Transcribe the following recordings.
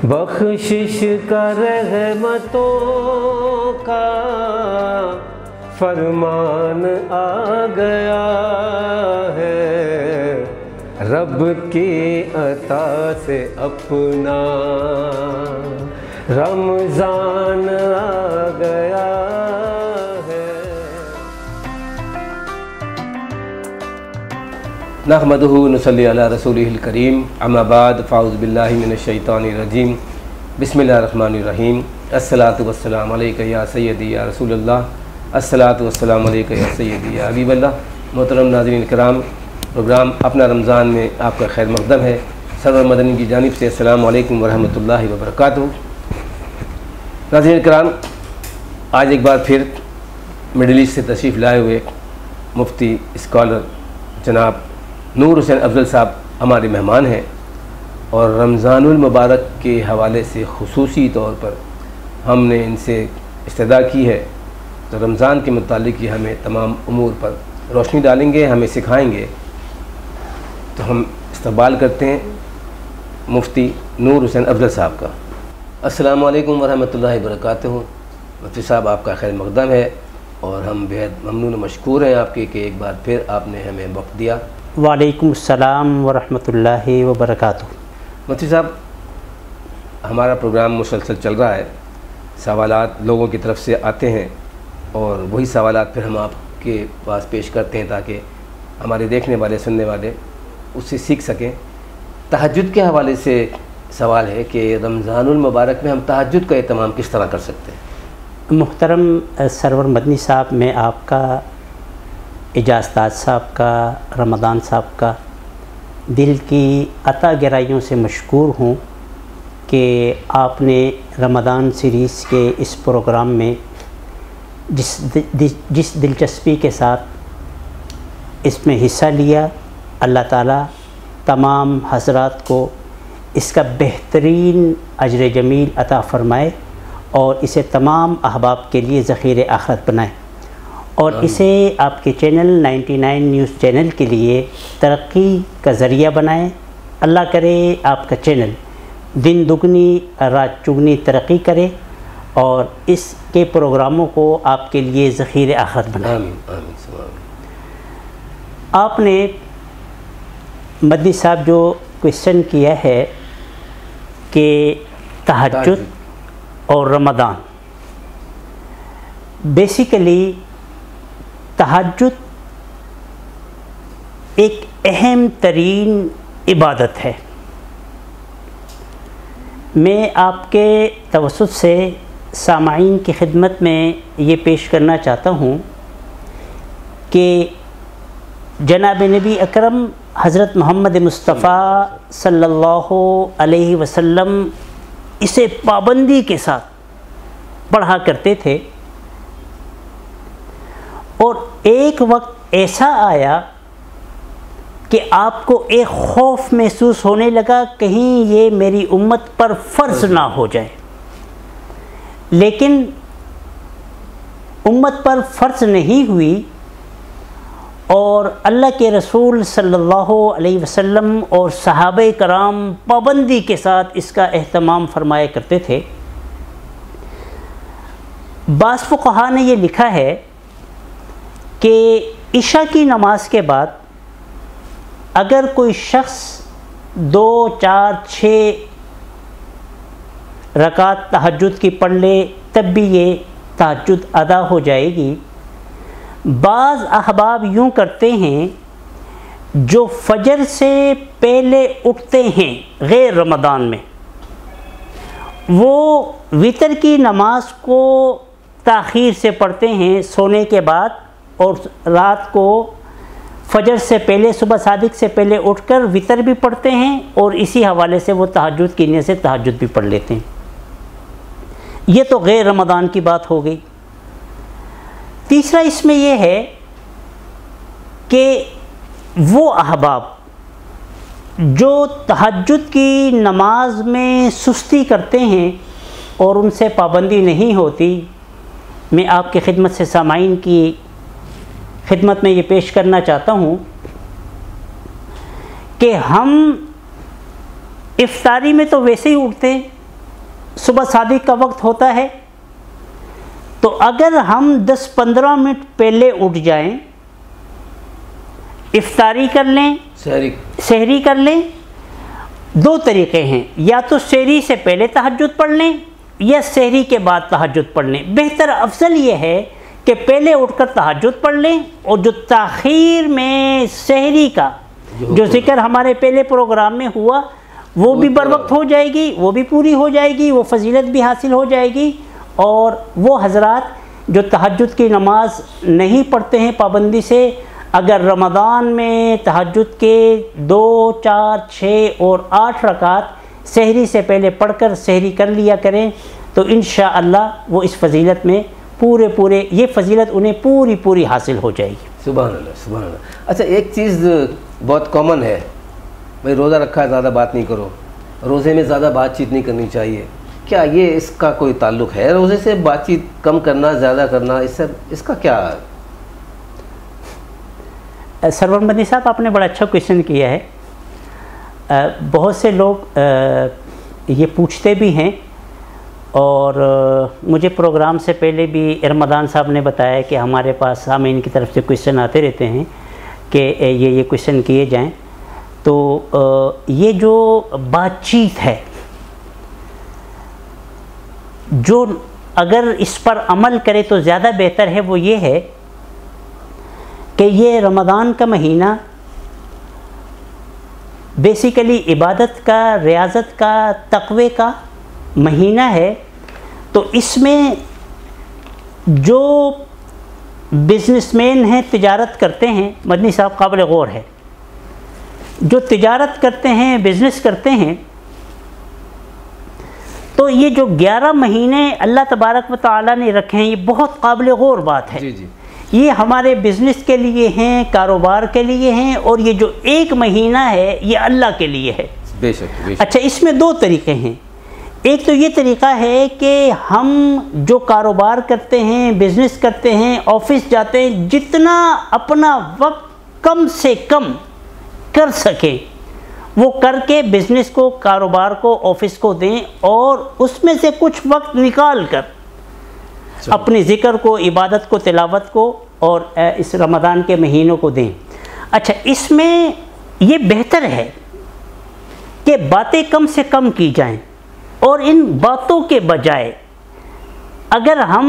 بخشش کا رحمتوں کا فرمان آ گیا ہے، رب کی عطا سے اپنا رمضان آ گیا ہے۔ نحمدہ نصلی علی رسولہ الکریم، اما بعد فاعوذ باللہ من الشیطان الرجیم، بسم اللہ الرحمن الرحیم۔ الصلاۃ والسلام علیکہ یا سیدی یا رسول اللہ، الصلاۃ والسلام علیکہ یا سیدی یا حبیب اللہ۔ محترم ناظرین کرام، پروگرام اپنا رمضان میں آپ کا خیر مقدم ہے۔ سرور مدنی کی جانب سے السلام علیکم ورحمۃ اللہ وبرکاتہ۔ ناظرین کرام، آج ایک بار پھر مڈل ایسٹ سے تشریف لائے ہوئے مفتی اسکالر جناب نور حسین افضل صاحب ہمارے مہمان ہیں، اور رمضان المبارک کے حوالے سے خصوصی طور پر ہم نے ان سے استدعا کی ہے، تو رمضان کے متعلق یہ ہمیں تمام امور پر روشنی ڈالیں گے، ہمیں سکھائیں گے۔ تو ہم استقبال کرتے ہیں مفتی نور حسین افضل صاحب کا۔ السلام علیکم ورحمۃ اللہ وبرکاتہ۔ مفتی صاحب، آپ کا خیر مقدم ہے، اور ہم بہت ممنون و مشکور ہیں آپ کے کہ ایک بار پھر آپ نے ہمیں وقت دیا۔ وعلیکم السلام ورحمۃ اللہ وبرکاتہ۔ مفتی صاحب، ہمارا پروگرام مسلسل چل رہا ہے، سوالات لوگوں کی طرف سے آتے ہیں، اور وہی سوالات پھر ہم آپ کے پاس پیش کرتے ہیں تاکہ ہمارے دیکھنے والے سننے والے اس سے سیکھ سکیں۔ تہجد کے حوالے سے سوال ہے کہ رمضان المبارک میں ہم تہجد کا اہتمام کس طرح کر سکتے ہیں؟ محترم سرور مدنی صاحب، میں آپ کا، اعجاز تاج صاحب کا، رمضان صاحب کا دل کی عطا گرائیوں سے مشکور ہوں کہ آپ نے رمضان سیریز کے اس پروگرام میں جس دلچسپی کے ساتھ اس میں حصہ لیا۔ اللہ تعالیٰ تمام حضرات کو اس کا بہترین اجر جمیل عطا فرمائے، اور اسے تمام احباب کے لیے ذخیر آخرت بنائے، اور اسے آپ کے چینل 99 نیوز چینل کے لیے ترقی کا ذریعہ بنائے۔ اللہ کرے آپ کا چینل دن دگنی رات چگنی ترقی کرے، اور اس کے پروگراموں کو آپ کے لیے ذخیر آخرت بنائے۔ آمین آمین۔ آپ نے مدنی صاحب جو کویشچن کیا ہے کہ تہجد اور رمضان، بیسیکلی تہجد ایک اہم ترین عبادت ہے۔ میں آپ کے توسط سے سامعین کی خدمت میں یہ پیش کرنا چاہتا ہوں کہ جناب نبی اکرم حضرت محمد مصطفیٰ صلی اللہ علیہ وسلم اسے پابندی کے ساتھ پڑھا کرتے تھے، اور ایک وقت ایسا آیا کہ آپ کو ایک خوف محسوس ہونے لگا کہیں یہ میری امت پر فرض نہ ہو جائے، لیکن امت پر فرض نہیں ہوئی، اور اللہ کے رسول صلی اللہ علیہ وسلم اور صحابہ کرام پابندی کے ساتھ اس کا اہتمام فرمایا کرتے تھے۔ بعض فقہا نے یہ لکھا ہے کہ عشاء کی نماز کے بعد اگر کوئی شخص 2 4 6 رکعت تہجد کی پڑھ لے تب بھی یہ تہجد ادا ہو جائے گی۔ بعض احباب یوں کرتے ہیں جو فجر سے پہلے اٹھتے ہیں غیر رمضان میں، وہ وتر کی نماز کو تاخیر سے پڑھتے ہیں سونے کے بعد، اور رات کو فجر سے پہلے صبح صادق سے پہلے اٹھ کر وتر بھی پڑھتے ہیں، اور اسی حوالے سے وہ تہجد کی نیت سے تہجد بھی پڑھ لیتے ہیں۔ یہ تو غیر رمضان کی بات ہو گئی۔ تیسرا اس میں یہ ہے کہ وہ احباب جو تہجد کی نماز میں سستی کرتے ہیں اور ان سے پابندی نہیں ہوتی، میں آپ کی خدمت سے سامعین کی خدمت میں یہ پیش کرنا چاہتا ہوں کہ ہم افطاری میں تو ویسے ہی اٹھتے ہیں، صبح صادق کا وقت ہوتا ہے تو اگر ہم 10-15 منٹ پہلے اٹھ جائیں، افطاری کر لیں، سحری کر لیں، دو طریقے ہیں، یا تو سحری سے پہلے تہجد پڑھ لیں یا سحری کے بعد تہجد پڑھ لیں۔ بہتر افضل یہ ہے کہ پہلے اٹھ کر تہجد پڑھ لیں، اور جو تاخیر میں سحری کا جو ذکر ہمارے پہلے پروگرام میں ہوا وہ بھی بر وقت ہو جائے گی، وہ بھی پوری ہو جائے گی، وہ فضیلت بھی حاصل ہو جائے گی۔ اور وہ حضرات جو تہجد کی نماز نہیں پڑھتے ہیں پابندی سے، اگر رمضان میں تہجد کے 2، 4، 6 اور 8 رکعت سحری سے پہلے پڑھ کر سحری کر لیا کریں تو انشاءاللہ وہ اس فضیلت میں پورے یہ فضیلت انہیں پوری حاصل ہو جائے گی۔ سبحان اللہ، سبحان اللہ۔ اچھا، ایک چیز بہت کامن ہے، بھائی روزہ رکھا ہے زیادہ بات نہیں کرو، روزے میں زیادہ بات چیت نہیں کرنی چاہیے، کیا یہ اس کا کوئی تعلق ہے روزے سے؟ بات چیت کم کرنا، زیادہ کرنا، اس کا کیا؟ سرور مدنی صاحب، آپ نے بڑا اچھا کویشچن کیا ہے۔ بہت سے لوگ یہ پوچھتے بھی ہیں، اور مجھے پروگرام سے پہلے بھی رمضان صاحب نے بتایا کہ ہمارے پاس سامعین کی طرف سے کویشچن آتے رہتے ہیں کہ یہ کویشچن کیے جائیں۔ تو یہ جو بات چیت ہے، جو اگر اس پر عمل کرے تو زیادہ بہتر ہے، وہ یہ ہے کہ یہ رمضان کا مہینہ بیسیکلی عبادت کا، ریاضت کا، تقوی کا مہینہ ہے۔ تو اس میں جو بزنس مین ہیں، تجارت کرتے ہیں، مدنی صاحب قابل غور ہے، جو تجارت کرتے ہیں، بزنس کرتے ہیں، تو یہ جو 11 مہینے اللہ تبارک و تعالیٰ نے رکھے ہیں، یہ بہت قابل غور بات ہے۔ جی جی، یہ ہمارے بزنس کے لیے ہیں، کاروبار کے لیے ہیں، اور یہ جو ایک مہینہ ہے یہ اللہ کے لیے ہے۔ بے شک بے شک۔ اچھا، اس میں دو طریقے ہیں۔ ایک تو یہ طریقہ ہے کہ ہم جو کاروبار کرتے ہیں، بزنس کرتے ہیں، آفس جاتے ہیں، جتنا اپنا وقت کم سے کم کر سکیں وہ کر کے بزنس کو، کاروبار کو، آفس کو دیں، اور اس میں سے کچھ وقت نکال کر اپنے ذکر کو، عبادت کو، تلاوت کو اور اس رمضان کے مہینوں کو دیں۔ اچھا، اس میں یہ بہتر ہے کہ باتیں کم سے کم کی جائیں، اور ان باتوں کے بجائے اگر ہم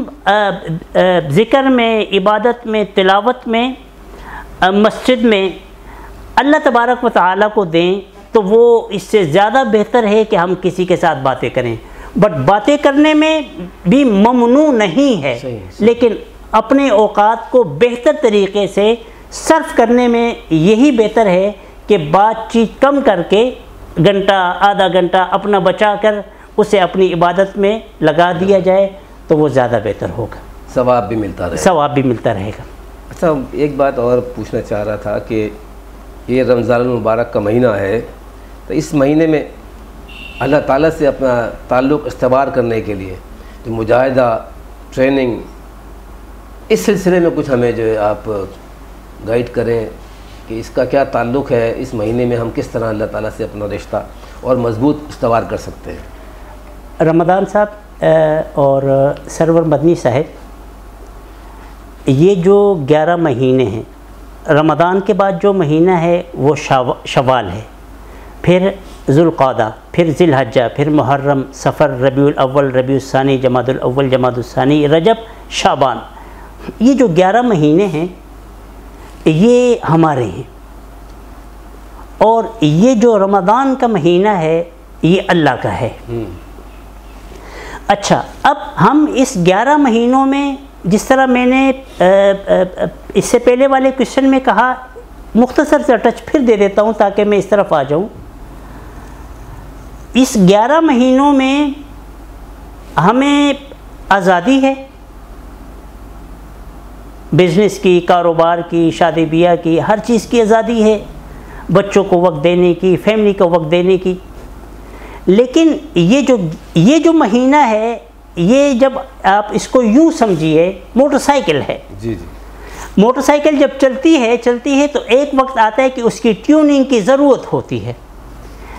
ذکر میں، عبادت میں، تلاوت میں، مسجد میں اللہ تبارک و تعالیٰ کو دیں تو وہ اس سے زیادہ بہتر ہے کہ ہم کسی کے ساتھ باتیں کریں۔ بٹ باتیں کرنے میں بھی ممنوع نہیں ہے، لیکن اپنے اوقات کو بہتر طریقے سے صرف کرنے میں یہی بہتر ہے کہ بات چیت کم کر کے گھنٹہ، آدھا گھنٹہ اپنا بچا کر اسے اپنی عبادت میں لگا دیا جائے تو وہ زیادہ بہتر ہوگا، ثواب بھی ملتا رہے گا۔ ثواب بھی ملتا رہے گا۔ اچھا، ایک بات اور پوچھنا چاہ رہا تھا کہ یہ رمضان المبارک کا مہینہ ہے، تو اس مہینے میں اللہ تعالیٰ سے اپنا تعلق استوار کرنے کے لیے جو مجاہدہ، ٹریننگ، اس سلسلے میں کچھ ہمیں جو ہے آپ گائیڈ کریں کہ اس کا کیا تعلق ہے، اس مہینے میں ہم کس طرح اللہ تعالیٰ سے اپنا رشتہ اور مضبوط استوار کر سکتے ہیں؟ رمضان صاحب اور سرور مدنی صاحب، یہ جو 11 مہینے ہیں، رمضان کے بعد جو مہینہ ہے وہ شوال ہے، پھر ذوالقعدہ، پھر ذی الحجہ، پھر محرم، صفر، ربیع الاول، ربیع الثانی، جمادی الاول، جمادی الثانی، رجب، شعبان، یہ جو 11 مہینے ہیں یہ ہمارے ہیں، اور یہ جو رمضان کا مہینہ ہے یہ اللہ کا ہے۔ اچھا، اب ہم اس 11 مہینوں میں، جس طرح میں نے اس سے پہلے والے کویشچن میں کہا، مختصر سے ٹچ پھر دے دیتا ہوں تاکہ میں اس طرف آ جاؤں۔ اس 11 مہینوں میں ہمیں آزادی ہے، بزنس کی، کاروبار کی، شادی بیاہ کی، ہر چیز کی آزادی ہے، بچوں کو وقت دینے کی، فیملی کو وقت دینے کی۔ لیکن یہ جو مہینہ ہے، یہ جب آپ اس کو یوں سمجھیے، موٹر سائیکل ہے۔ جی جی، موٹر سائیکل جب چلتی ہے تو ایک وقت آتا ہے کہ اس کی ٹیوننگ کی ضرورت ہوتی ہے۔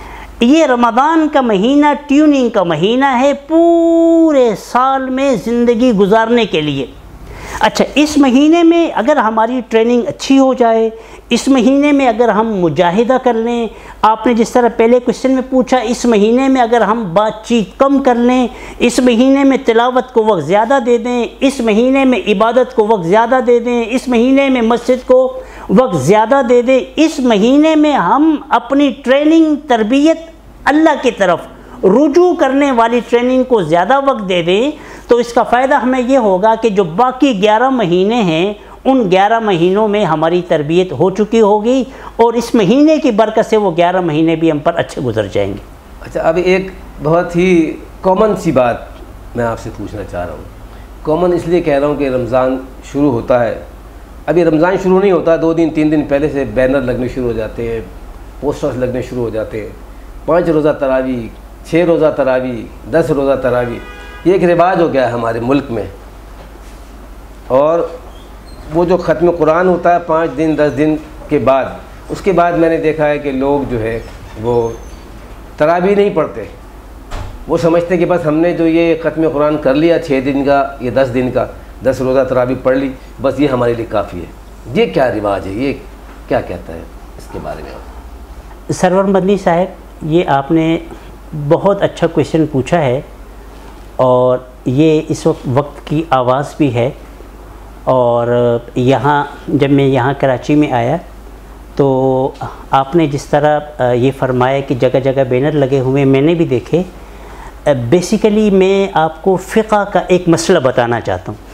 یہ رمضان کا مہینہ ٹیوننگ کا مہینہ ہے پورے سال میں زندگی گزارنے کے لیے۔ اچھا، اس مہینے میں اگر ہماری ٹریننگ اچھی ہو جائے، اس مہینے میں اگر ہم مجاہدہ کر لیں، آپ نے جس طرح پہلے کوشچن میں پوچھا، اس مہینے میں اگر ہم بات چیت کم کر لیں، اس مہینے میں تلاوت کو وقت زیادہ دے دیں، اس مہینے میں عبادت کو وقت زیادہ دے دیں، اس مہینے میں مسجد کو وقت زیادہ دے دیں، اس مہینے میں ہم اپنی ٹریننگ تربیت اللہ کی طرف رجوع کرنے والی ٹریننگ کو زیادہ وقت دے دیں، تو اس کا فائدہ ہمیں یہ ہوگا کہ جو باقی 11 مہینے ہیں ان 11 مہینوں میں ہماری تربیت ہو چکی ہوگی، اور اس مہینے کی برکت سے وہ 11 مہینے بھی ہم پر اچھے گزر جائیں گے۔ اچھا، اب ایک بہت ہی کامن سی بات میں آپ سے پوچھنا چاہ رہا ہوں۔ کامن اس لیے کہہ رہا ہوں کہ رمضان شروع ہوتا ہے، ابھی رمضان شروع نہیں ہوتا، 2 دن 3 دن پہلے سے بینر لگنے شروع ہو جاتے ہیں، پوسٹرز لگنے شروع ہو جاتے ہیں، 5 روزہ تراویح، 6 روزہ تراویح، 10 روزہ تراویح، یہ ایک رواج ہو گیا ہے ہمارے ملک میں۔ اور وہ جو ختم قرآن ہوتا ہے 5 دن 10 دن کے بعد، اس کے بعد میں نے دیکھا ہے کہ لوگ جو ہے وہ تراویح نہیں پڑھتے، وہ سمجھتے کہ بس ہم نے جو یہ ختم قرآن کر لیا 6 دن کا یا 10 دن کا، 10 روزہ تراویح پڑھ لی، بس یہ ہمارے لیے کافی ہے۔ یہ کیا رواج ہے؟ یہ کیا کہتا ہے اس کے بارے میں؟ سرور مدنی صاحب، یہ آپ نے بہت اچھا کویشچن پوچھا ہے، اور یہ اس وقت کی آواز بھی ہے۔ اور یہاں جب میں یہاں کراچی میں آیا تو آپ نے جس طرح یہ فرمایا کہ جگہ جگہ بینر لگے ہوئے میں نے بھی دیکھے، بیسیکلی میں آپ کو فقہ کا ایک مسئلہ بتانا چاہتا ہوں۔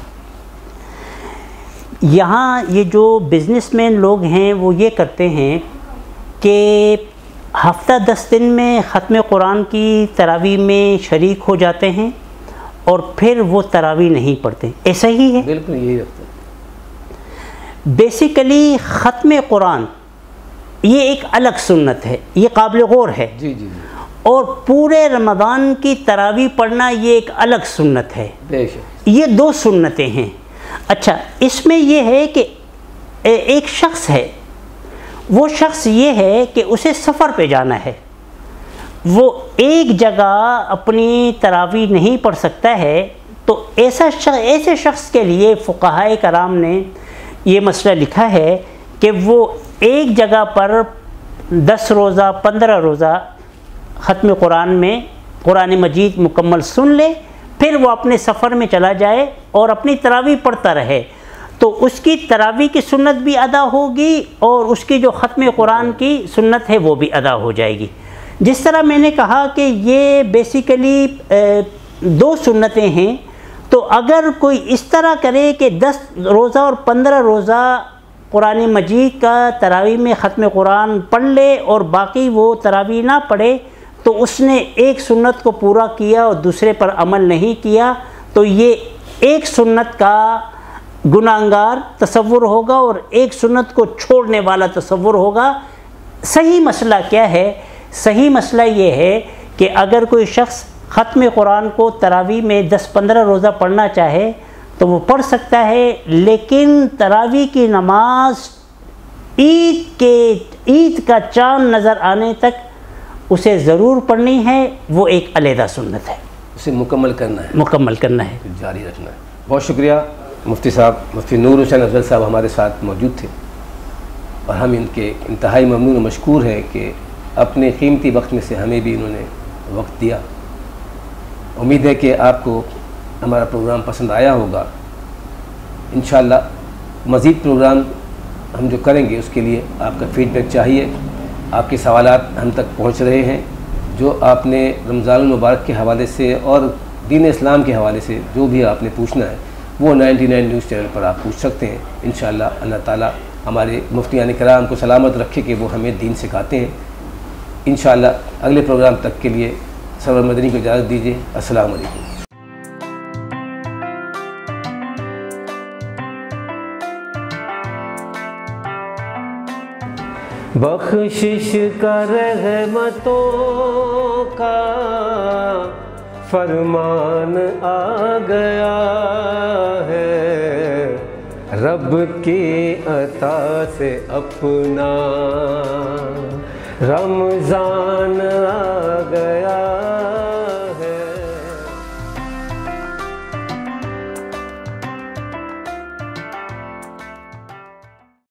یہاں یہ جو بزنس مین لوگ ہیں وہ یہ کرتے ہیں کہ ہفتہ 10 دن میں ختم قرآن کی تراویح میں شریک ہو جاتے ہیں اور پھر وہ تراویح نہیں پڑھتے، ایسا ہی ہے؟ بالکل یہی رکھتا ہے۔ بیسیکلی ختم قرآن یہ ایک الگ سنت ہے، یہ قابل غور ہے، جی جی جی، اور پورے رمضان کی تراویح پڑھنا یہ ایک الگ سنت ہے، بے شک یہ 2 سنتیں ہیں۔ اچھا، اس میں یہ ہے کہ ایک شخص ہے، وہ شخص یہ ہے کہ اسے سفر پہ جانا ہے، وہ ایک جگہ اپنی تراویح نہیں پڑھ سکتا ہے، تو ایسے شخص کے لیے فقہائے کرام نے یہ مسئلہ لکھا ہے کہ وہ ایک جگہ پر 10 روزہ 15 روزہ ختم قرآن میں قرآن مجید مکمل سن لے، پھر وہ اپنے سفر میں چلا جائے اور اپنی تراویح پڑھتا رہے، تو اس کی تراویح کی سنت بھی ادا ہوگی اور اس کی جو ختم قرآن کی سنت ہے وہ بھی ادا ہو جائے گی۔ جس طرح میں نے کہا کہ یہ بیسیکلی 2 سنتیں ہیں، تو اگر کوئی اس طرح کرے کہ 10 روزہ اور 15 روزہ قرآن مجید کا تراویح میں ختم قرآن پڑھ لے اور باقی وہ تراویح نہ پڑھے، تو اس نے ایک سنت کو پورا کیا اور دوسرے پر عمل نہیں کیا، تو یہ ایک سنت کا گناہگار تصور ہوگا اور ایک سنت کو چھوڑنے والا تصور ہوگا۔ صحیح مسئلہ کیا ہے؟ صحیح مسئلہ یہ ہے کہ اگر کوئی شخص ختم قرآن کو تراویح میں 10-15 روزہ پڑھنا چاہے تو وہ پڑھ سکتا ہے، لیکن تراویح کی نماز عید کا چاند نظر آنے تک اسے ضرور پڑھنی ہے، وہ ایک علیحدہ سنت ہے، اسے مکمل کرنا ہے، جاری رکھنا ہے۔ بہت شکریہ مفتی صاحب، مفتی نور حسین افضل صاحب ہمارے ساتھ موجود تھے، اور ہم ان کے انتہائی ممنون و مشکور ہیں کہ اپنے قیمتی وقت میں سے ہمیں بھی انہوں نے وقت دیا۔ امید ہے کہ آپ کو ہمارا پروگرام پسند آیا ہوگا۔ انشاءاللہ مزید پروگرام ہم جو کریں گے اس کے لیے آپ کا فیڈ بیک چاہیے۔ آپ کے سوالات ہم تک پہنچ رہے ہیں، جو آپ نے رمضان المبارک کے حوالے سے اور دین اسلام کے حوالے سے جو بھی آپ نے پوچھنا ہے وہ 99 نیوز چینل پر آپ پوچھ سکتے ہیں۔ انشاءاللہ اللہ تعالیٰ ہمارے مفتیان کرام کو سلامت رکھے کہ وہ ہمیں دین سکھاتے ہیں۔ انشاءاللہ اگلے پروگرام تک کے لیے سرور مدنی کو اجازت دیجیے۔ السلام علیکم۔ بخشش کا رحمتوں کا فرمان آ گیا ہے، رب کی عطا سے اپنا رمضان